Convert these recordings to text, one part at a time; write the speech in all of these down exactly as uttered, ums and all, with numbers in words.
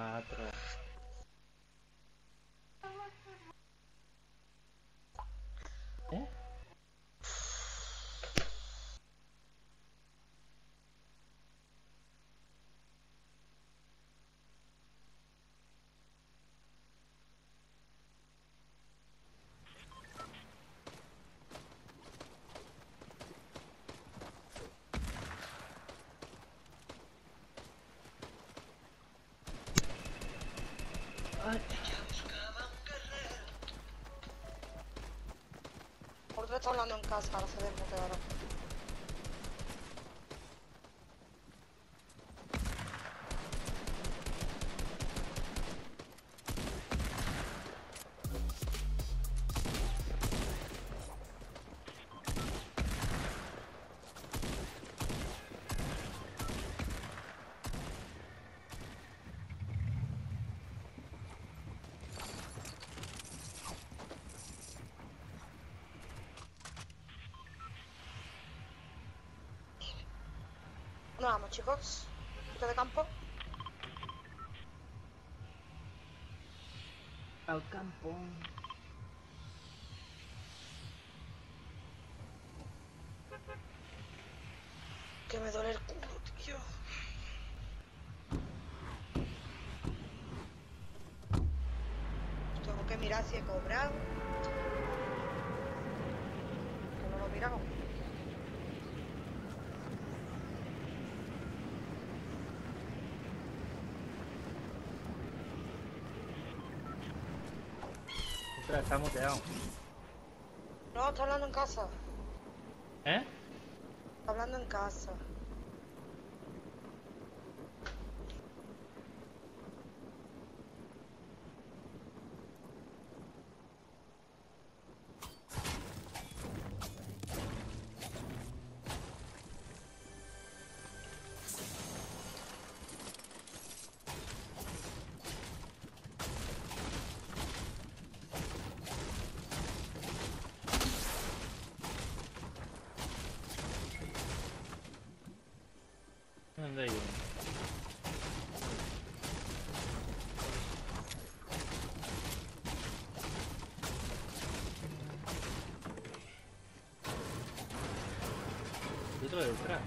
cuatro. ¿Eh? Ay, ¿Por qué está hablando en casa? Ahora se desmutearon. ¿Dónde vamos, chicos? ¿Quito de campo? al campo. Que me duele el culo, tío. Tengo que mirar si he cobrado. Que no lo he mirado. Ostras, está muteado. No, está hablando en casa. ¿Eh? Está hablando en casa. ¿Dónde hay uno? Y otro detrás.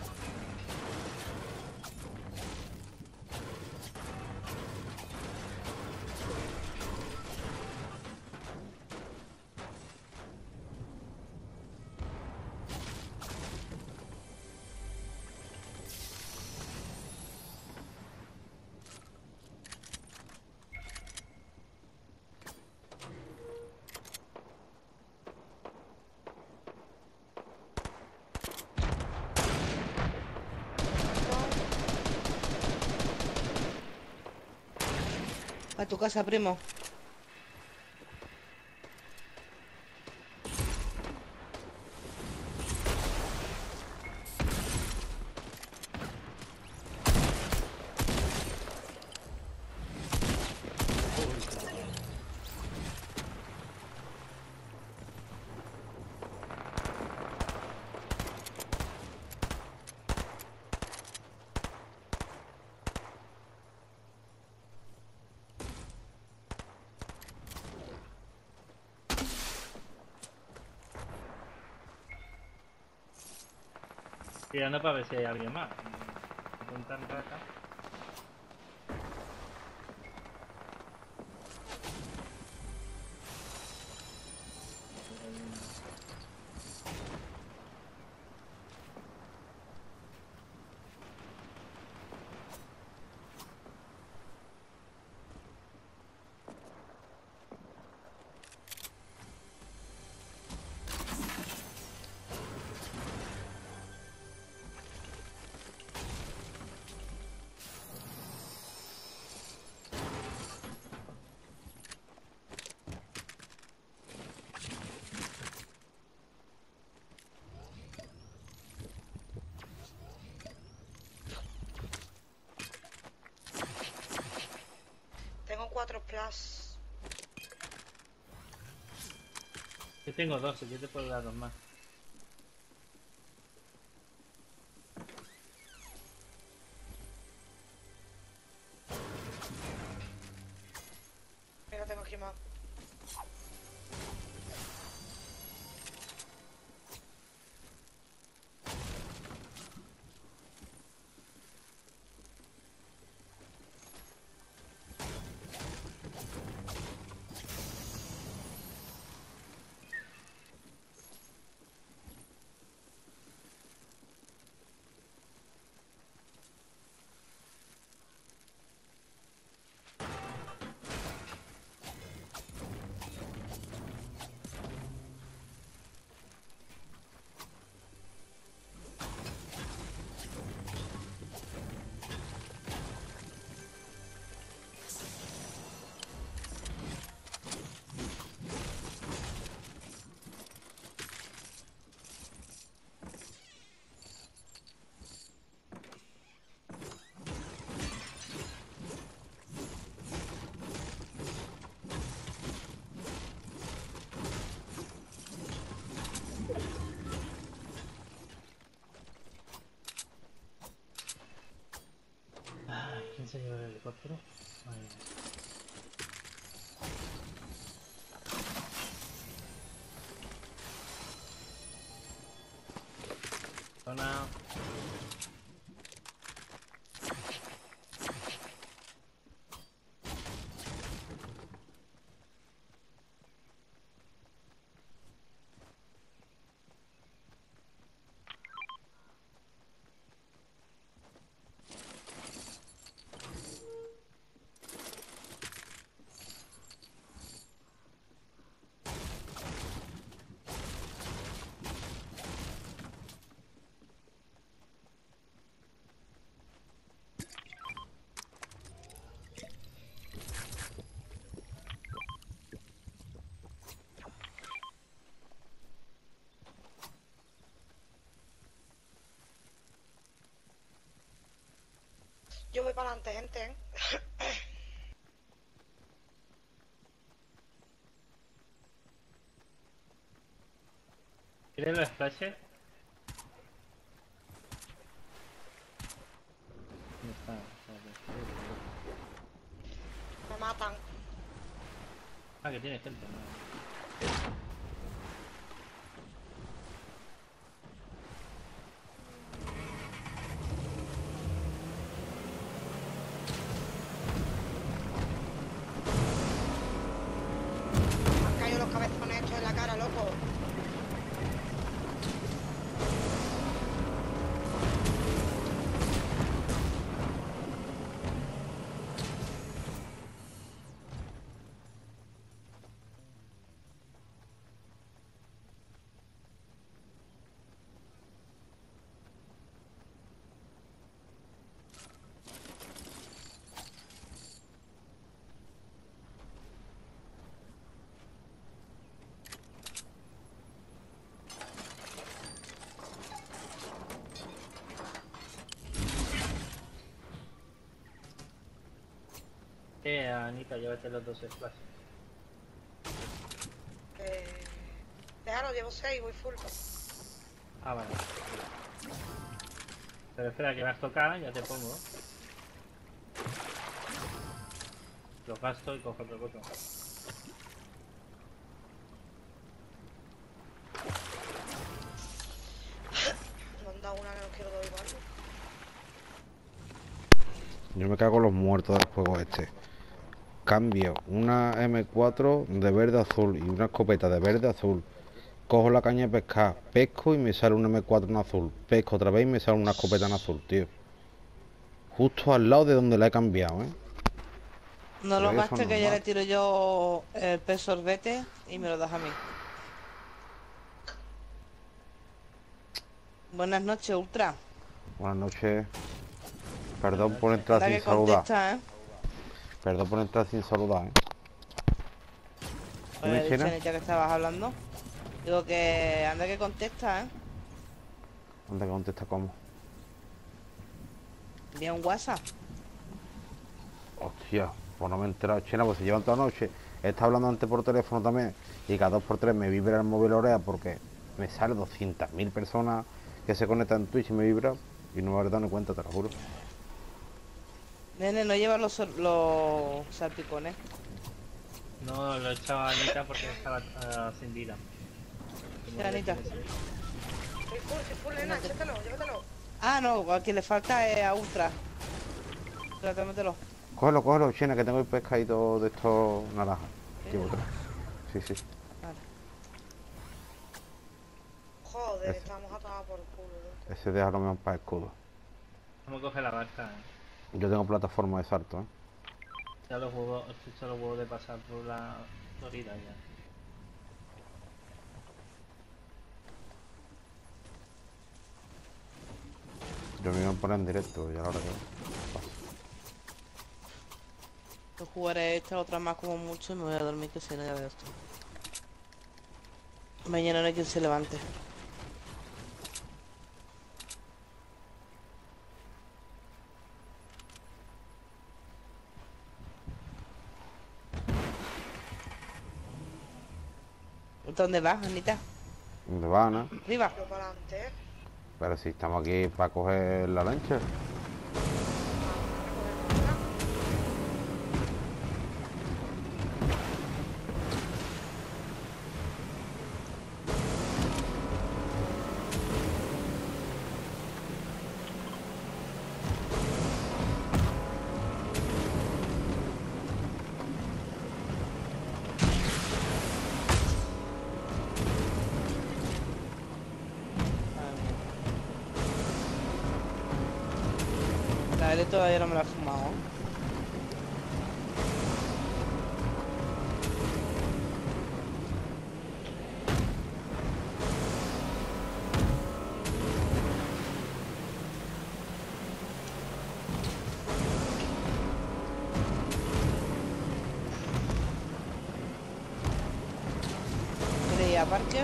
A tu casa, primo. Tirando para ver si hay alguien más. Intentan rata. Tengo cuatro plus. Yo tengo dos, yo te puedo dar dos más. más. ¿Quién se lleva el helicóptero? Ay, zona. Yo voy para adelante, gente, ¿eh? ¿Quieres los flashes? ¿Dónde está? Me matan. Ah, que tiene gente, ¿no? Me han caído los cabezones estos en la cara, loco. Eh, Anita, llévate los dos flashes. Eh... Déjalo, llevo seis, voy full. Ah, vale. Pero espera, que me has tocado, ya te pongo. Los gasto y cojo otro botón. Me han dado una que no quiero dar igual. Yo me cago en los muertos del juego este. Cambio una eme cuatro de verde a azul y una escopeta de verde a azul. Cojo la caña de pescar, pesco y me sale una eme cuatro en azul. Pesco otra vez y me sale una escopeta en azul, tío. Justo al lado de donde la he cambiado, ¿eh? No Pero lo eso gastes, es que ya le normal. tiro yo el pez sorbete y me lo das a mí. Buenas noches, Ultra. Buenas noches. Perdón Buenas por noches. entrar Anda sin que saludar. contesta, ¿eh? Perdón por entrar sin saludar, ¿eh? Oye, Dime, he dicho, Chena. Anita, que estabas hablando. Digo que anda que contesta, ¿eh? Anda, que contesta cómo. Envía un WhatsApp. Hostia, pues no me he enterado, Chena, pues se llevan toda la noche. He estado hablando antes por teléfono también y cada dos por tres me vibra el móvil Orea porque me sale doscientas mil personas que se conectan en Twitch y me vibra y no me habré dado ni cuenta, te lo juro. Nene, no lleva los, sor- los salpicones. No, lo he echado a Anita porque estaba ah, sin vida. Como ¿Qué, Anita? le tienes- Soy full, soy full, nena, échatelo, llévatelo. Ah, no, a quien le falta es a Ultra. Trata, mételo. Cógelo, cógelo, Chena, que tengo el pescadito de estos naranjas. Llevo tres. Sí, sí. Vale. Joder, Ese. estamos atados por el culo, loco. Ese déjalo mejor para escudo. Vamos a coger la barca, eh. Yo tengo plataforma de salto, ¿eh? Ya los huevos, estoy solo huevos de pasar por la Florida ya. Yo me iba a poner en directo, ya la hora que paso. Yo jugaré esta, otra más como mucho y me voy a dormir que si no ya veo esto. Mañana no hay quien se levante. ¿Dónde vas, Anita? ¿Dónde van, eh? ¿Arriba? Yo para adelante. Pero si estamos aquí para coger la lancha. La L todavía no me la he fumado. ¿Quieres ir a parque?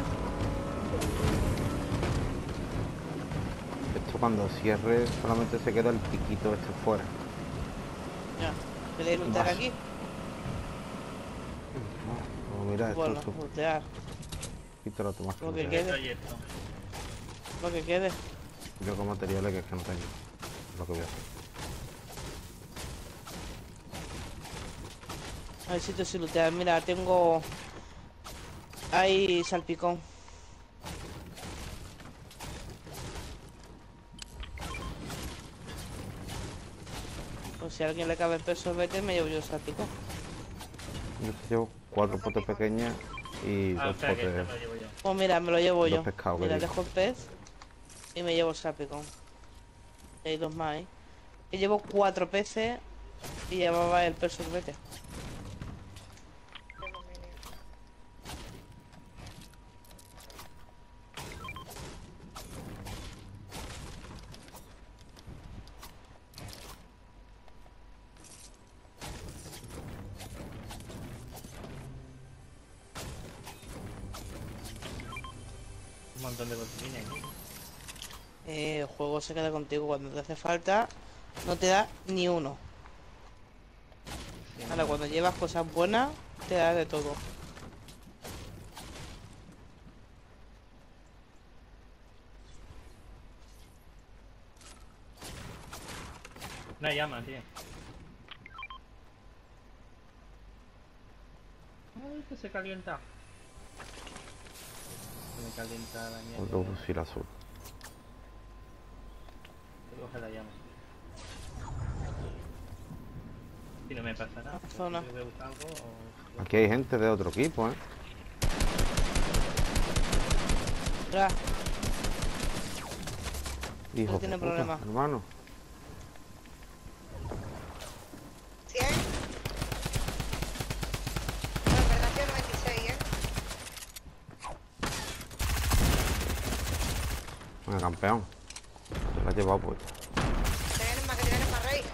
Esto cuando cierre solamente se queda el piquito este fuera. Ya. ¿Quieres luchar Vas. aquí? No, mira, esto Bueno, es un lutear. poquito lo tomas Lo que que quede. Proyecto. Lo que quede. yo con materiales que es que no tengo. Lo que voy a hacer. A ver si te sé lootear. Mira, tengo... Hay salpicón. Pues si a alguien le cabe el peso vete, me llevo yo el salpicón. Yo te llevo cuatro potes pequeñas y Ah, dos espera, que este potes. lo llevo yo. Pues mira, me lo llevo Dos yo. pescados, que Mira, digo. dejo el pez y me llevo el salpicón. Y hay dos más ahí. Y llevo cuatro peces y llevaba el peso vete. Tengo mini. Un montón de botellines. Eh, el juego se queda contigo cuando te hace falta. No te da ni uno. Sí, Ahora, no. cuando llevas cosas buenas, te da de todo. No hay llama, tío. Ay, que se calienta. Se me calienta la mierda. Otro fusil azul. Que coge la llama. Si no me pasa nada. Zona. Si veo algo o... Aquí hay gente de otro equipo, ¿eh? Ya, Hijo de tiene puta, problema. hermano. ¿cien? No, en verdad tiene noventa y seis, ¿eh? Venga, campeón. Se lo ha llevado pues. Que te vienen más, que te vienen más, rey.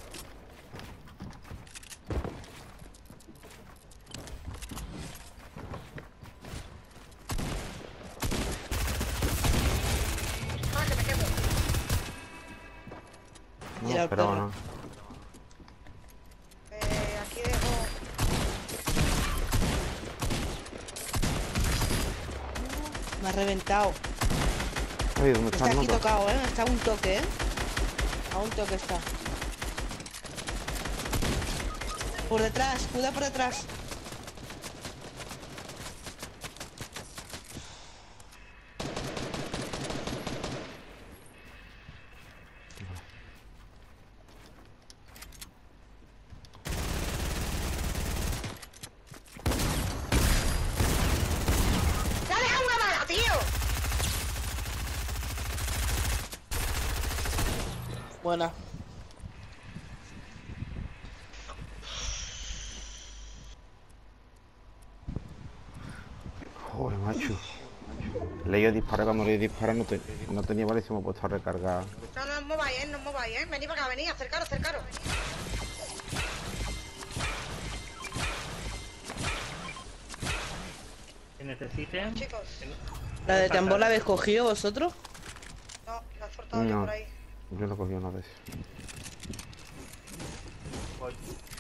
Ah, que me quedo. No Mira el esperaba perro. nada. Eh, aquí dejo... me ha reventado. Oye, ¿dónde Está está el aquí nota? tocado, ¿eh? Está a un toque, ¿eh? A un toque está. Por detrás, cuida por detrás. Buena. Joder, macho. Le iba a disparar, cuando le iba a disparar no, te, no tenía vale si me he puesto a recargar. No, no os mováis, ¿eh? No os mováis, ¿eh? Venid para acá, venid, acercaros, acercaros. Que necesiten. Chicos. ¿La de tambor la habéis cogido vosotros? No, la he soltado yo No, por ahí. yo no cogí una de esas. Voy.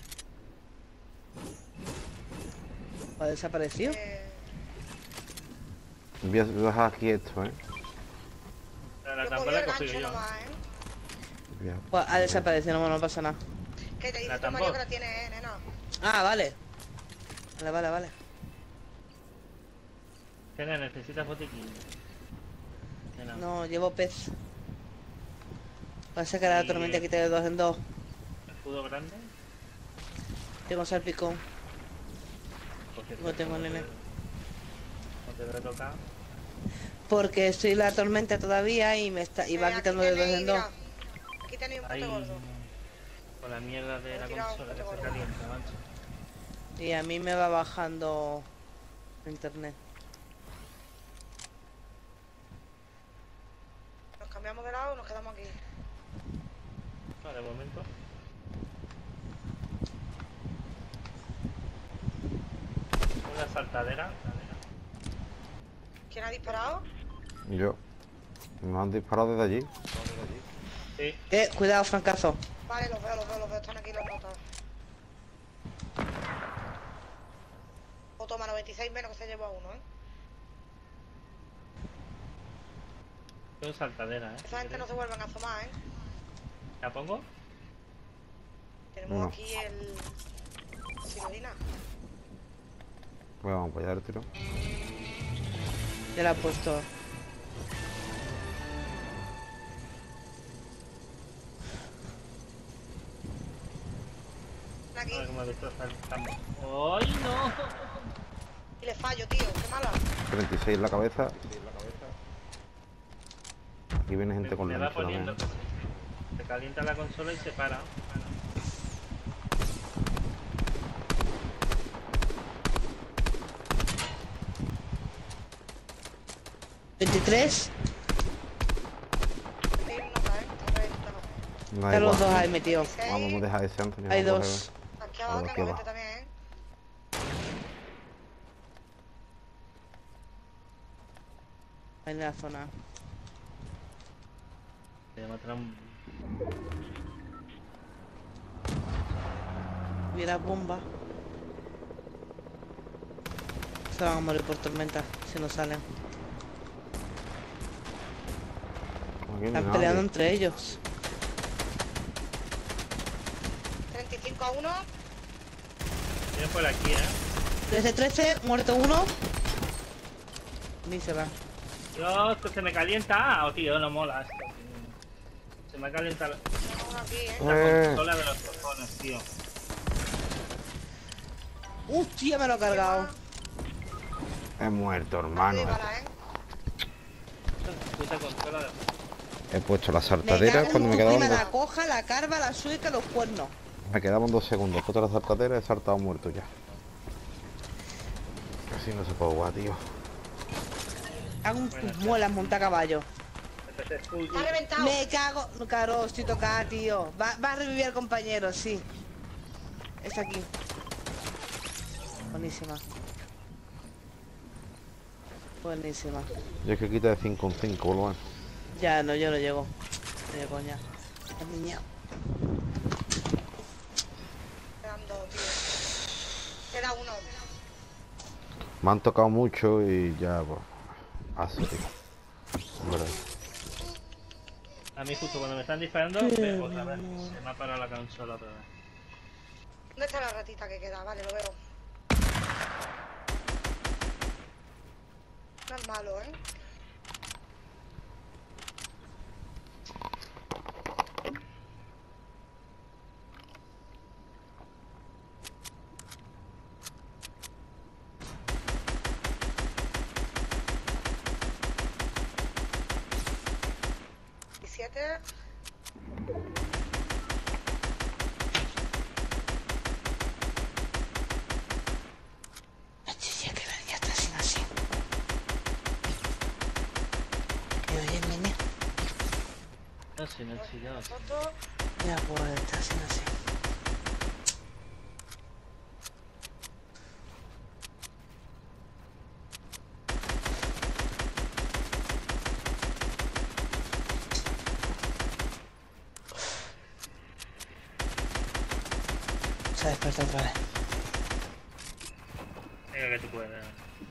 ¿Ha desaparecido? Eh, Voy a dejar aquí esto, eh. Pero la yo tambor cogí la el he cogido gancho yo. nomás, ¿eh? Voy a- Pues ha desaparecido, no, no pasa nada. Que te ¿La dice tu Mario tambor? que la tiene, ¿eh, nena? Ah, vale. Vale, vale, vale. ¿Qué necesitas botiquín? Que no. No, llevo pez. Pasa que la Y- tormenta quita de dos en dos. Escudo grande. Tengo salpicón. Porque Lo tengo, nene. No te debe tocar. Porque estoy en la tormenta todavía y me está y va Eh, aquí quitando de dos tenéis, en dos. mirad, aquí tenéis un Ahí. pote gordo. Con la mierda de He la tirado un consola que pote se gordo. calienta, macho. Y a mí me va bajando internet. Nos cambiamos de lado y nos quedamos aquí. No, de momento. Una saltadera. ¿Quién ha disparado? Yo. Me han disparado desde allí. Sí. Eh, cuidado, francazo. Vale, los veo, los veo, los veo. Están aquí los notas. O toma noventa y seis menos que se lleva uno, ¿eh? Es saltadera, eh. Esa gente no se vuelven a asomar, ¿eh? ¿La pongo? Tenemos No. aquí el... Silurina. Pues vamos para allá el tiro. Ya la he puesto. Aquí. A ver cómo destroza el campo. ¡Ay, no! Y le fallo, tío. Qué mala. treinta y seis en la cabeza. Aquí viene gente Me, con me va lancha también. poniendo. Se calienta la consola y se para. veintitrés. Sí, nota, ¿eh? Está reventado. No da Están los igual. dos ahí metidos. seis. Vamos a dejar ese antes. Hay vamos a dos. Aquí abajo Aquí tengo abajo. gente también, ¿eh? Ahí en la zona. Se matará un... Hubiera bomba. Se van a morir por tormenta si no salen. Aquí no hay Están nadie. peleando entre ellos. treinta y cinco a uno. Vienen por aquí, eh. trece trece, muerto uno. Ni se va. Dios, que se me calienta. Ah, oh, tío, no mola esto. tío. Se me calienta la, Tengo uno aquí, ¿eh? la Eh. consola de los cojones, tío. Hostia, me lo he cargado. He muerto, hermano. Aquí de bala, ¿eh? Puta consola de... He puesto la Me saltadera cago en cuando me tu quedaban prima, dos. la coja, la carva, la sueca, los cuernos. Me quedaban dos segundos. He puesto la saltadera y he saltado muerto ya. Así no se puede jugar, tío. Hago un Bueno, muelas monta a caballo. Empecé full. Está reventado. Me cago. Caro, estoy tocada, tío. Va, va a revivir al compañero, sí. Está aquí. Buenísima. Buenísima. Yo es que quita de cinco en cinco, boludo. Ya, no, yo no llego. Ni de coña. La niña. Quedan dos, tío. Queda uno. Me han tocado mucho y ya, pues. Así, tío. En verdad. A mí justo cuando me están disparando, me, otra vez. Se me ha parado la consola otra vez. ¿Dónde está la ratita que queda? Vale, lo veo. No es malo, ¿eh? diecisiete. sin el chillado. Nosotros, Ya pues, está así, así. Se ha despertado otra vez. Venga que tú puedes.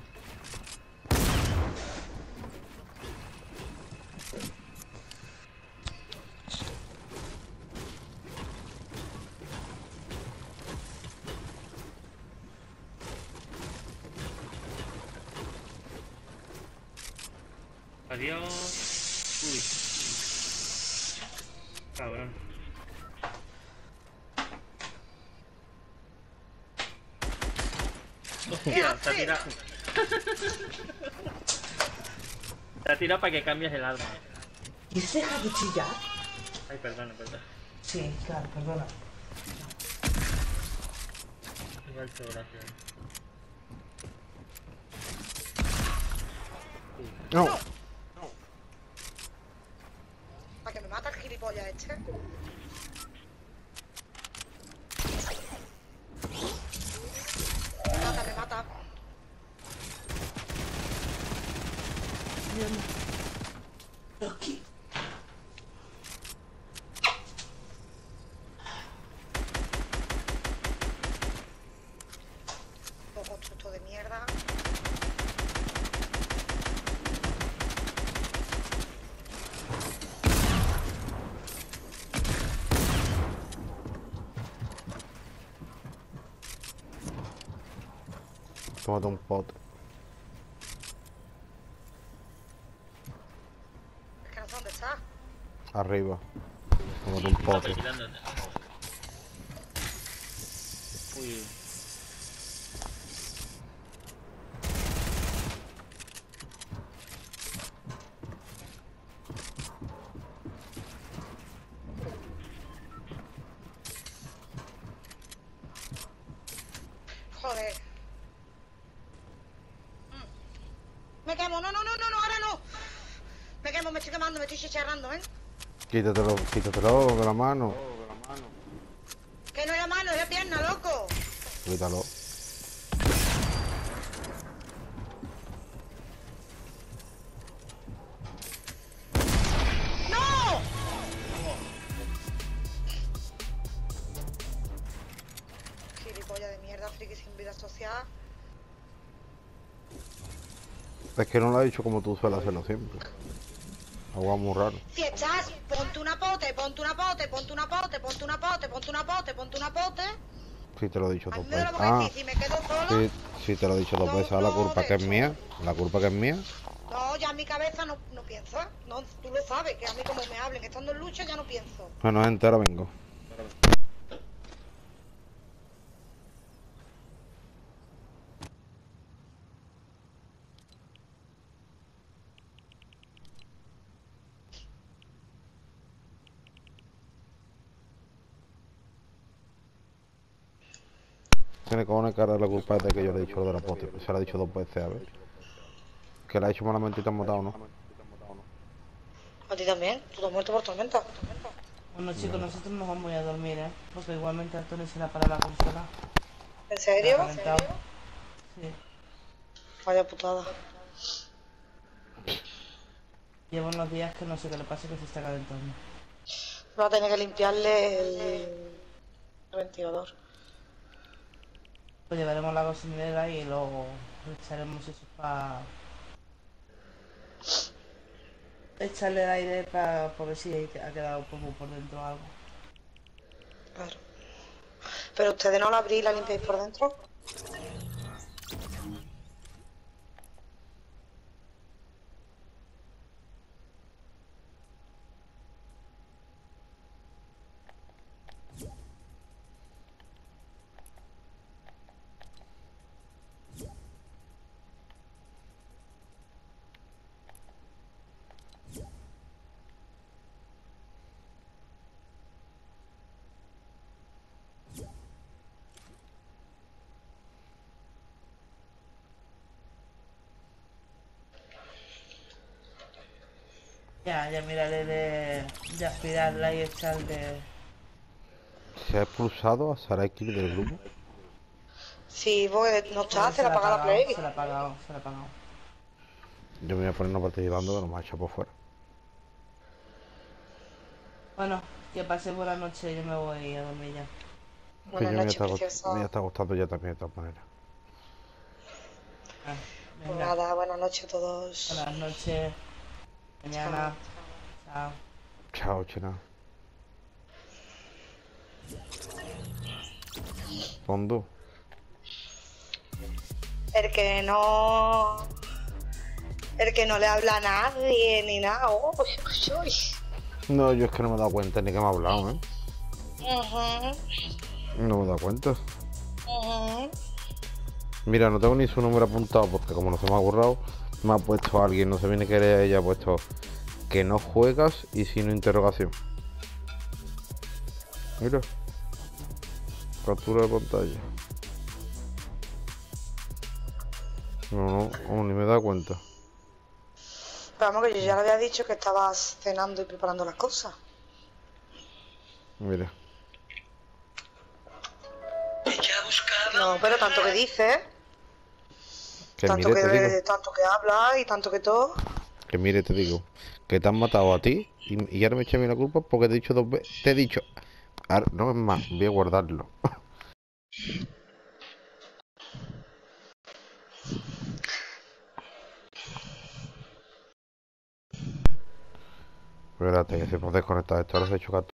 Adiós. Uy. Cabrón. Hostia, te ha tirado. Te ha tirado para que cambies el arma. ¿Quieres dejar de chillar? Ay, perdona, perdona. Sí, claro, perdona. Igual te gracias. No. para que me mata el gilipollas este. Me mata, me mata. Aquí. Los constructos de mierda. Tómate un pote. Es que no sé dónde está. Arriba. Tómate un pote. Vigilándote. Uy. Joder. Mm. Me quemo, no, no, no, no, no, ahora no. Me quemo, me estoy quemando, me estoy chicharrando, ¿eh? Quítatelo, quítatelo de la mano. Que no es la mano, es la pierna, loco. Quítalo. ¡No! Gilipollas de mierda, friki sin vida social. Es que no lo ha dicho como tú sueles hacerlo siempre. Algo muy raro. Si estás, ponte una pote, ponte una pote, ponte una pote, ponte una pote, ponte una pote, ponte una pote. Sí, te lo he dicho A dos mí me lo veces. voy a Ah, decir, si me quedo sola. sí, sí, te lo he dicho dos No, veces. Ah, la no, culpa de que es esto. mía. La culpa que es mía. No, ya en mi cabeza no, no piensa. No, tú lo sabes, que a mí como me hablen estando en lucha ya no pienso. Bueno, gente, ahora vengo. Tiene cojones cara la culpa es de que yo le he dicho lo de la poste. Se lo he dicho dos veces, a ver. Que la he hecho malamente y te han matado, ¿no? A ti también, tú te has muerto por tormenta. Bueno chicos, nosotros nos vamos a ir a dormir, ¿eh? Porque igualmente a Tony se la para la consola. ¿En Se la ha serio? calentado. Sí. Vaya putada. Lleva unos días que no sé qué le pasa, que se está calentando. Va a tener que limpiarle el ventilador. Pues llevaremos la cocinera y luego le echaremos eso para... echarle el aire para ver si ha quedado polvo por dentro o algo. Claro. Pero ustedes no la abrís y la limpiáis por dentro. Ya, ya miraré de, de aspirarla y echarle... ¿Se ha expulsado a Saraki del grupo? Sí, porque no está, Joder, se la ha paga la pagado, play. se la ha pagado, se la ha pagado. Yo me voy a poner una participando que no me ha echado por fuera. Bueno, que pase buena noche, yo me voy a dormir ya. Que Buenas yo me noches, está, preciosa. me está gustando ya también de todas maneras. Ah, Pues venga, nada, buenas noches a todos. buenas noches, mañana, chao. Chao, Chena. Fondo. El que no... El que no le habla a nadie ni nada. Oh, uy, uy, uy. No, yo es que no me he dado cuenta ni que me ha hablado, ¿eh? Ujú, No me he dado cuenta. ujú. Mira, no tengo ni su número apuntado porque como no se me ha borrado, me ha puesto alguien, no sé bien qué era ella, ha puesto que no juegas y sin interrogación. Mira. Captura de pantalla. No, no, oh, ni me he dado cuenta. Pero vamos, que yo ya le había dicho que estabas cenando y preparando las cosas. Mira. No, pero tanto que dices, Que tanto mire, te digo. que, tanto que hablas y tanto que todo. Que mire, te digo. Que te han matado a ti y, y ahora me echa a mí la culpa porque te he dicho dos veces. Te he dicho. Ahora, no es más, voy a guardarlo. Espérate, que se puede desconectar esto. Ahora se ha hecho